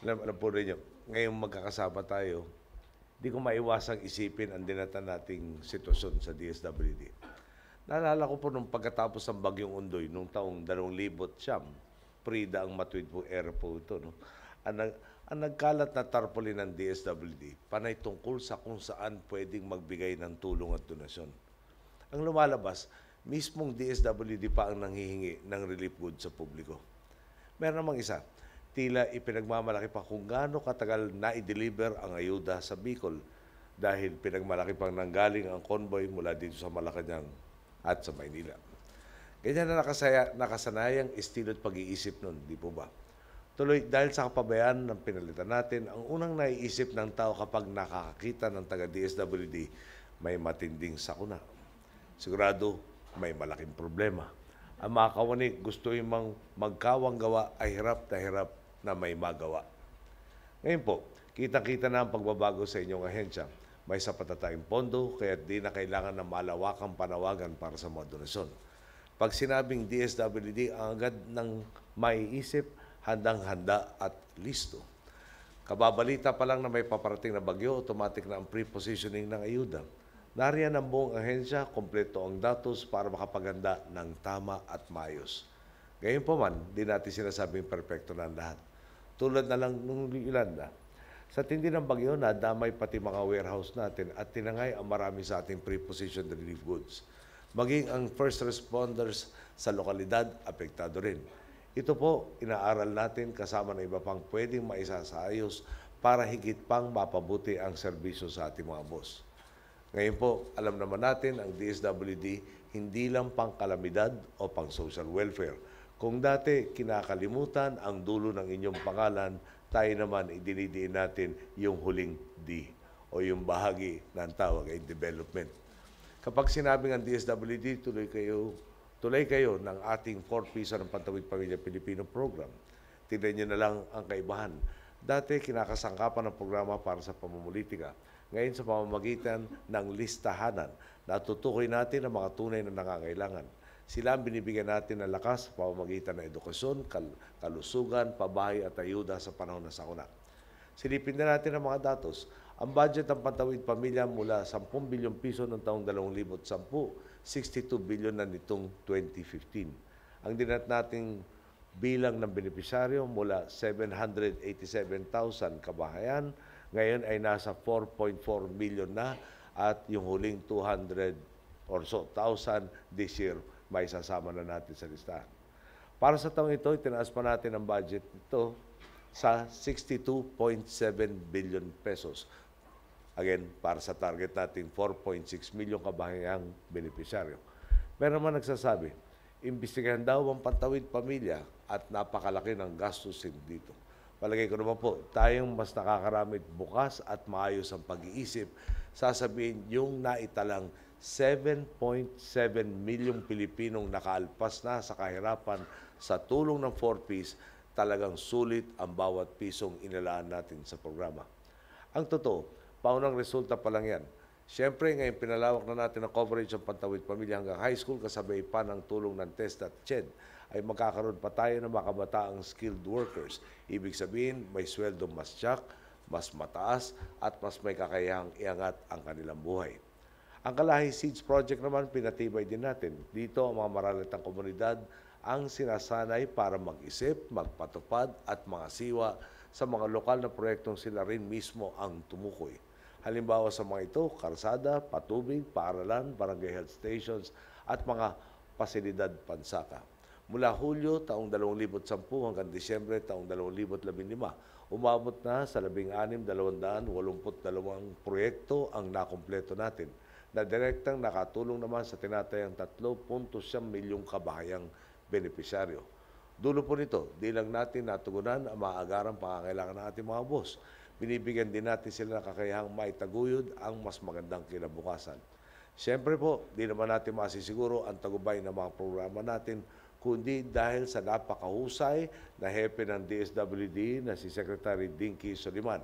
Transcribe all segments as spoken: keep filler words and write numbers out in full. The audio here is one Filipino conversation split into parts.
Alam, alam po ninyo, ngayong magkakasama tayo, di ko maiwasang isipin ang dinata nating sitwasyon sa D S W D. Naalala ko po nung pagkatapos ng Bagyong Undoy, nung taong dalawang libo siyam, Prida ang matuwid po era po ito. No? Ang, nag, ang nagkalat na tarpaulin ng D S W D, panay tungkol sa kung saan pwedeng magbigay ng tulong at donasyon. Ang lumalabas, mismong D S W D pa ang nanghihingi ng relief goods sa publiko. Meron namang isa, tila ipinagmamalaki pa kung gaano katagal na i-deliver ang ayuda sa Bicol dahil pinagmalaki pang nanggaling ang convoy mula dito sa Malacañang at sa Maynila. Ganyan na nakasaya, nakasanayang estilo at pag-iisip nun, di po ba? Tuloy, dahil sa kapabayaan ng pinalitan natin, ang unang naiisip ng tao kapag nakakakita ng taga-D S W D, may matinding sakuna. Sigurado, may malaking problema. Ang mga kawani gusto yung magkawang gawa ay hirap na hirap na may magawa. Ngayon po, kita-kita na ang pagbabago sa inyong ahensya. May sapat na tayong pondo, kaya di na kailangan ng malawakang panawagan para sa mga donasyon. Pag sinabing D S W D, ang agad ng maiisip, handang-handa at listo. Kababalita pa lang na may paparating na bagyo, automatic na ang pre-positioning ng ayuda. Nariyan ang buong ahensya, kompleto ang datos para makapaganda ng tama at maayos. Ngayon po man, di natin sinasabing perpekto na ang lahat. Tulad na lang nung ilan na. Sa tindi ng bagyo, nadamay pati mga warehouse natin at tinangay ang marami sa ating pre-positioned relief goods. Maging ang first responders sa lokalidad, apektado rin. Ito po, inaaral natin kasama ng iba pang pwedeng maisasaayos para higit pang mapabuti ang serbisyo sa ating mga boss. Ngayon po, alam naman natin ang D S W D hindi lang pang kalamidad o pang social welfare. Kung dati kinakalimutan ang dulo ng inyong pangalan, tayo naman idinidiin natin yung huling D o yung bahagi ng tawag ay development. Kapag sinabing ang D S W D, tuloy kayo, tuloy kayo ng ating four piso ng Pantawid Pamilyang Pilipino Program. Tignan nyo na lang ang kaibahan. Dati kinakasangkapan ng programa para sa pamumulitika. Ngayon sa pamamagitan ng listahanan, natutukoy natin ang mga tunay na nangangailangan. Sila ang binibigyan natin ng lakas sa pamamagitan ng edukasyon, kal kalusugan, pabahay at ayuda sa panahon ng sakuna. Silipin na natin ang mga datos. Ang budget ng Pantawid Pamilya mula ten bilyong piso noong taong dalawang libo sampu, sixty-two billion na nitong twenty fifteen. Ang dinat nating bilang ng beneficiaryo mula seven hundred eighty-seven thousand kabahayan, ngayon ay nasa four point four million na at yung huling two hundred or so thousand this year may sasama na natin sa listahan. Para sa taong ito, itinaas pa natin ang budget nito sa sixty-two point seven billion pesos. Again, para sa target natin four point six million kabahayang beneficiaryo. Pero naman nagsasabi, imbestigahan daw ang Pantawid Pamilya at napakalaki ng gastusin dito. Palagay ko naman po, tayong mas nakakaramit bukas at maayos ang pag-iisip, sasabihin yung naitalang seven point seven milyong Pilipinong nakaalpas na sa kahirapan sa tulong ng four Ps, talagang sulit ang bawat pisong inilaan natin sa programa. Ang totoo, paunang resulta pa lang yan. Siyempre, ngayon pinalawak na natin ang coverage ng Pantawid Pamilya hanggang high school kasabay pa ng tulong ng TEST at C H E D ay magkakaroon pa tayo ng mga kabataang skilled workers. Ibig sabihin, may sweldo mas tiyak, mas mataas at mas may kakayahang iangat ang kanilang buhay. Ang KALAHI-CIDSS project naman, pinatibay din natin. Dito ang mga maralitang komunidad ang sinasanay para mag-isip, magpatupad at mangasiwa sa mga lokal na proyektong sila rin mismo ang tumukoy. Halimbawa sa mga ito, karsada, patubig, paaralan, barangay health stations at mga pasilidad pansaka. Mula Hulyo taong dalawang libo sampu hanggang Disyembre taong dalawang libo labing lima, umabot na sa labing anim dalawang daan walumput dalawang proyekto ang nakumpleto natin na direktang nakatulong naman sa tinatayang tatlo punto siyam milyong kabahayang benepisyaryo. Dulo po nito, di lang natin natugunan ang maagarang pangangailangan ng ating mga boss. Binibigyan din natin sila ng kakayahang maitaguyod ang mas magandang kinabukasan. Siyempre po, di naman natin masisiguro ang tagumpay ng mga programa natin, kundi dahil sa napakahusay na hepe ng D S W D na si Secretary Dinky Soliman.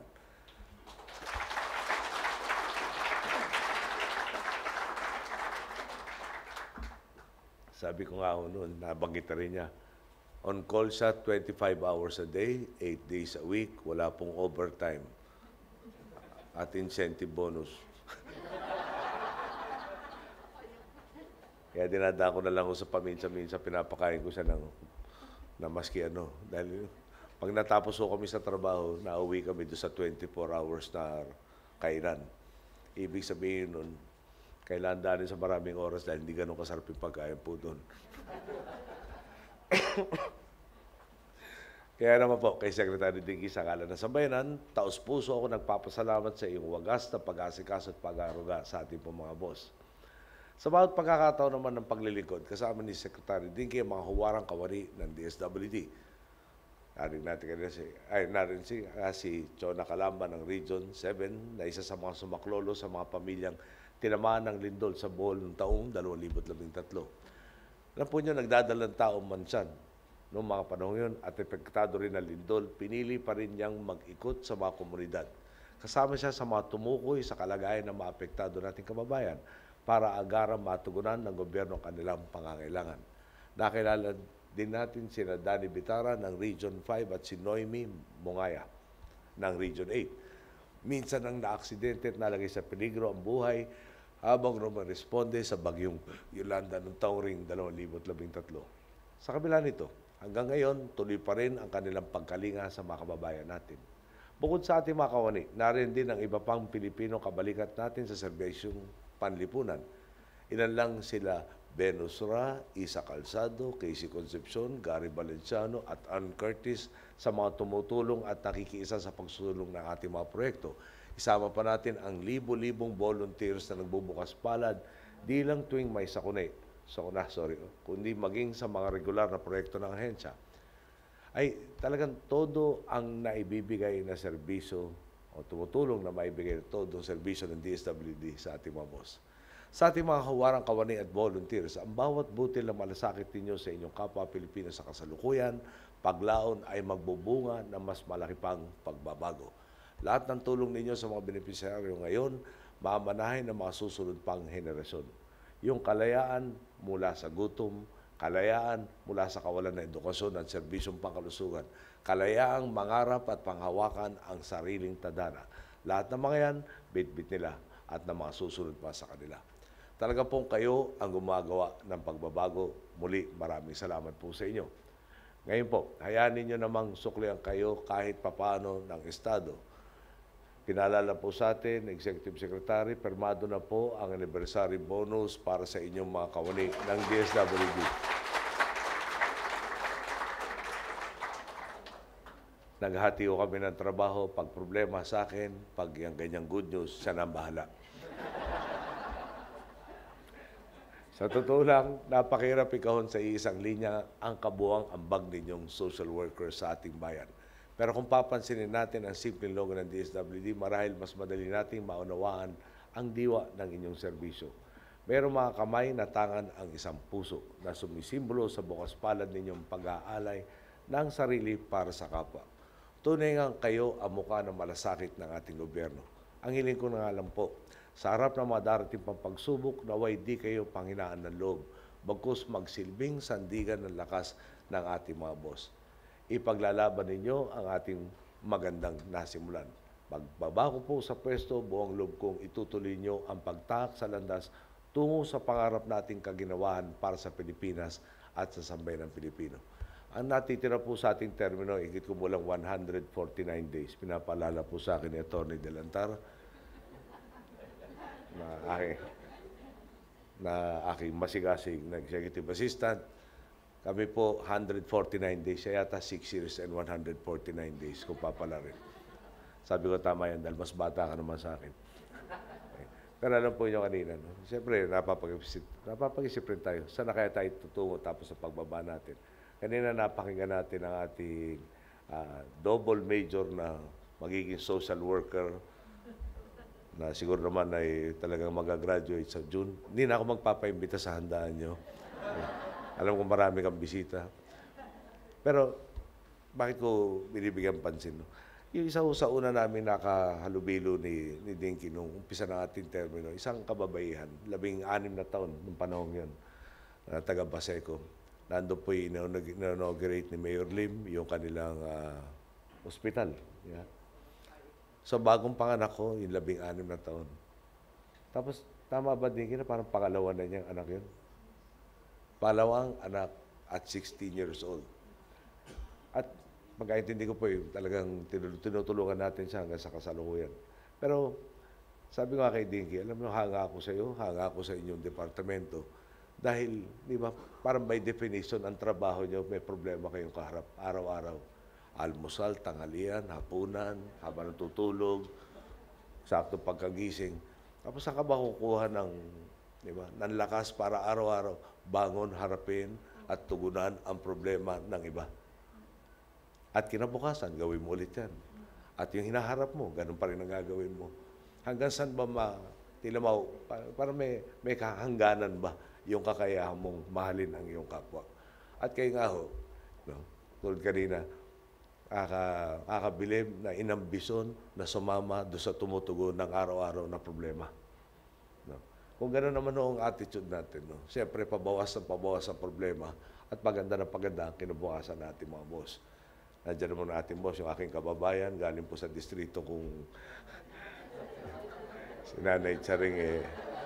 Sabi ko nga ho noon, nabanggit na rin niya, On call siya twenty-five hours a day, eight days a week, wala pong overtime at incentive bonus. Kaya dinadaan ko na lang ko sa paminsan-minsan, pinapakain ko siya ng na maski ano. Dahil pag natapos ko kami sa trabaho, nauwi kami doon sa twenty-four hours na kainan. Ibig sabihin nun, kailangan daanin sa maraming oras dahil hindi ganun kasarap yung pagkain po doon. Kaya naman po, kay Secretary Dinky sa ngalan ng sambayanan, taos puso ako nagpapasalamat sa iyong wagas na pag-asikaso at pag-aaruga sa ating po mga boss. Sa bawat pagkakataon naman ng paglilingkod, kasama ni Secretary Dinky ang mga huwarang kawani ng D S W D. Narin natin kanina si, ay, narin si, uh, si Chona Calamba ng Region seven na isa sa mga sumaklolo sa mga pamilyang tinamaan ng lindol sa Bohol noong taong dalawang libo labing-tatlo. Alam po nyo, nagdadalang taong mansan noong mga panahon yun at epektado rin ng lindol, pinili pa rin niyang mag-ikot sa mga komunidad. Kasama siya sa mga tumukoy sa kalagayan ng mga apektado nating kababayan para agarang matugunan ng gobyerno ang kanilang pangangailangan. Nakilala din natin sina Danny Bitara ng Region five at si Noemi Mongaya ng Region eight. Minsan ang naaksidente at nalagay sa peligro ang buhay habang rumaresponde sa bagyong Yolanda noong taong ring dalawang libo labing-tatlo. Sa kabila nito, hanggang ngayon, tuloy pa rin ang kanilang pagkalinga sa mga kababayan natin. Bukod sa ating mga kawani, narin din ang iba pang Pilipino kabalikat natin sa serbisyong panlipunan. Ilan lang sila Venus Ra, Isa Calzado, Casey Concepcion, Gary Valenciano at Ann Curtis sa mga tumutulong at nakikiisa sa pagsulong ng ating mga proyekto. Isama pa natin ang libo-libong volunteers na nagbubukas palad di lang tuwing may sakuna, sakuna sorry, kundi maging sa mga regular na proyekto ng ahensya. Ay talagang todo ang naibibigay na serbisyo o tumutulong na maibigay na todo ang serbisyo ng D S W D sa ating mga boss. Sa ating mga kawarang kawani at volunteers, ang bawat butil na malasakit ninyo sa inyong kapwa Pilipino sa kasalukuyan, paglaon ay magbubunga ng mas malaki pang pagbabago. Lahat ng tulong ninyo sa mga beneficiaryo ngayon, mamanahin ng mga susunod pang henerasyon. Yung kalayaan mula sa gutom, kalayaan mula sa kawalan ng edukasyon at serbisyong pangkalusugan, kalayaang mangarap at panghawakan ang sariling tadhana. Lahat ng mga yan, bit-bit nila at ng mga susunod pa sa kanila. Talaga pong kayo ang gumagawa ng pagbabago. Muli, maraming salamat po sa inyo. Ngayon po, hayaan ninyo namang suklihan kayo kahit papano ng Estado. Pinalala po sa atin, Executive Secretary, permado na po ang anniversary bonus para sa inyong mga kawani ng D S W D. Naghati ko kami ng trabaho, pag problema sa akin, pag yung ganyang good news, siya nang bahala. Sa totoo lang, napakahirap ikahon sa isang linya ang kabuang ambag ninyong social workers sa ating bayan. Pero kung papansinin natin ang simpleng logo ng D S W D, marahil mas madali nating maunawaan ang diwa ng inyong serbisyo. Mayroong mga kamay na tangan ang isang puso na sumisimbolo sa bukas palad ninyong pag-aalay ng sarili para sa kapwa. Tunay nga kayo ang mukha ng malasakit ng ating gobyerno. Ang hiling ko na nga lang po, sa harap ng mga darating pang pagsubok, naway di kayo panghinaan ng loob, bagkus magsilbing sandigan ng lakas ng ating mga boss. Ipaglalaban ninyo ang ating magandang nasimulan. Pagbabago po sa pwesto, buong loob kong itutuloy nyo ang pagtahak sa landas tungo sa pangarap nating kaginawahan para sa Pilipinas at sa sambayan ng Pilipino. Ang natitira po sa ating termino, higit kumulang one hundred forty-nine days. Pinapaalala po sa akin ni Atty. Delantar na aking, na aking masigasig na executive assistant. Kami po, one hundred forty-nine days. Siya yata six years and one hundred forty-nine days kung papalarin. Sabi ko, tama yan dahil mas bata ka naman sa akin. Okay. Pero alam po nyo kanina, no? Siyempre, napapag-isip, napapag-isip rin tayo. Saan na kaya tayo tutungo tapos sa pagbaba natin? Kanina napakinggan natin ang ating uh, double major na magiging social worker na siguro naman ay talagang mag-graduate sa June. Hindi na ako magpapaimbita sa handaan nyo. Okay. Alam ko marami kang bisita. Pero, bakit ko binibigyan pansin? No? Yung isa sa una namin nakahalubilo ni, ni Dinky nung umpisa ng ating termino, isang kababaihan, labing anim na taon nung panahon yun, na taga Baseco. nandun po yung inaugurate ni Mayor Lim, yung kanilang uh, ospital. Yeah. So, bagong panganak ko, yung labing anim na taon. Tapos, tama ba din na parang pangalawa na niyang anak yun? Palawang anak at sixteen years old. At pagkaintindi ko po yung talagang tinutulungan natin siya hanggang sa kasalukuyan. Pero, sabi ko nga kay Dinky, alam mo, hanga ako sa iyo, hanga ako sa inyong departamento. Dahil, di ba, parang by definition, ang trabaho niyo, may problema kayong kaharap araw-araw. Almusal, tanghalian, hapunan, habang natutulog, sakto pagkagising. Tapos saan ka ba kukuha ng, di ba, ng lakas para araw-araw bangon, harapin, at tugunan ang problema ng iba. At kinabukasan, gawin mo ulit yan. At yung hinaharap mo, ganun pa rin ang gagawin mo. Hanggang saan ba ma, tila mo, parang may, may kahangganan ba yung kakayahan mong mahalin ang iyong kapwa. At kayo nga ho, no, tulad kanina, kakabilib na inambisyon na sumama doon sa tumutugon ng araw-araw na problema. No? Kung gano'n naman ang attitude natin, no? Siyempre, pabawas ang pabawas ang problema at paganda na paganda ang kinabukasan natin mga boss. Nandiyan naman natin boss, yung aking kababayan, galing po sa distrito kung si Nanay Charing eh.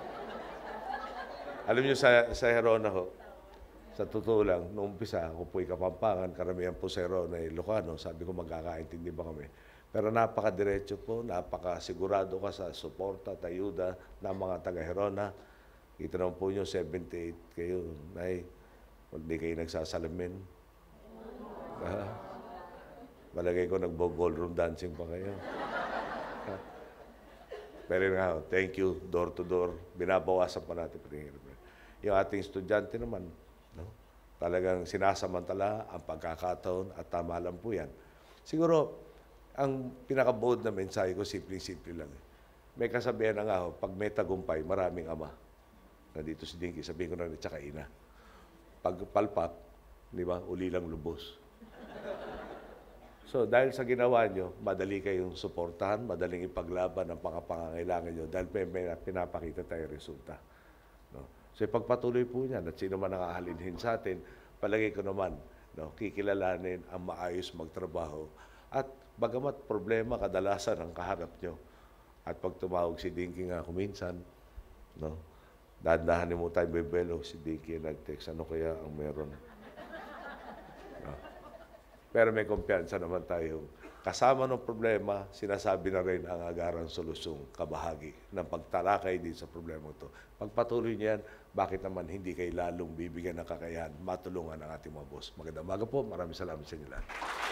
Alam niyo sa, sa Herona ho, sa totoo lang, noong umpisa, ako po'y Kapampangan, karamihan po sa Herona ay Ilocano, sabi ko magkakaintindi ba kami. Pero napaka-diretso po, napaka-sigurado ka sa suporta at ayuda ng mga taga-Herona. Kita naman po nyo, seventy-eight kayo, Nay, hindi kayo nagsasalamin. Uh, malagay ko nagbo-ballroom dancing pa kayo. Pero nga, thank you, door to door. Binabawasan pa natin. Yung ating estudyante naman, no? Talagang sinasamantala ang pagkakataon at tama lang po yan. Siguro, ang pinakabuod na mensahe ko, simple-simple lang. May kasabihan na nga, pag may tagumpay, maraming ama. Nandito si Dinky, sabihin ko na rin, tsaka ina. Pag palpak, di ba, uli lang lubos. So, dahil sa ginawa nyo, madali kayong suportahan, madaling ipaglaban ang pangapangangailangan nyo dahil may, may pinapakita tayong resulta. No? So, ipagpatuloy po niyan at sino man nakahalinhin sa atin, palagay ko naman, no, kikilalanin ang maayos magtrabaho. At bagamat problema kadalasan ang kaharap nyo, at pag tumawag si Dinky nga kuminsan, no, dahan-dahanin mo tayo bebelo, si Dinky nag-text, ano kaya ang meron? No? Pero may kumpiyansa naman tayo. Kasama ng problema, sinasabi na rin ang agarang solusyon, kabahagi ng pagtalakay din sa problema ito. Pagpatuloy niyan, bakit naman hindi kayo lalong bibigyan ng kakayahan, matulungan ang ating mga boss. Magandang umaga po, maraming salamat sa inyo lahat.